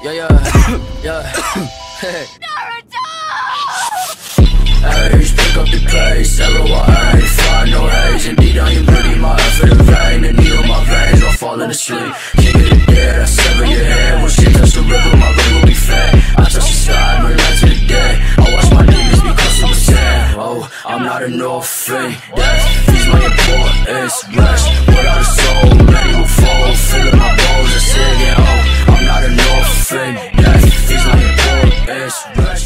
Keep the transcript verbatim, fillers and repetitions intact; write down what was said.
Yeah, yeah, yeah. Naruto! Age, pick up the pace, arrow I ain't find no haze. Indeed, I ain't really my effort in vain. The needle my veins, I'm falling asleep. King of the dead, I sever your head. When shit touch the river, my brain will be fed. I touch the sky, burn light to the day. I watch my demons become super sad. Oh, I'm not an orphan. Death is my importance. Rest without a soul, ready to fall. Filling my bones and singing, oh, I'm not an orphan. Death is my importance. Rest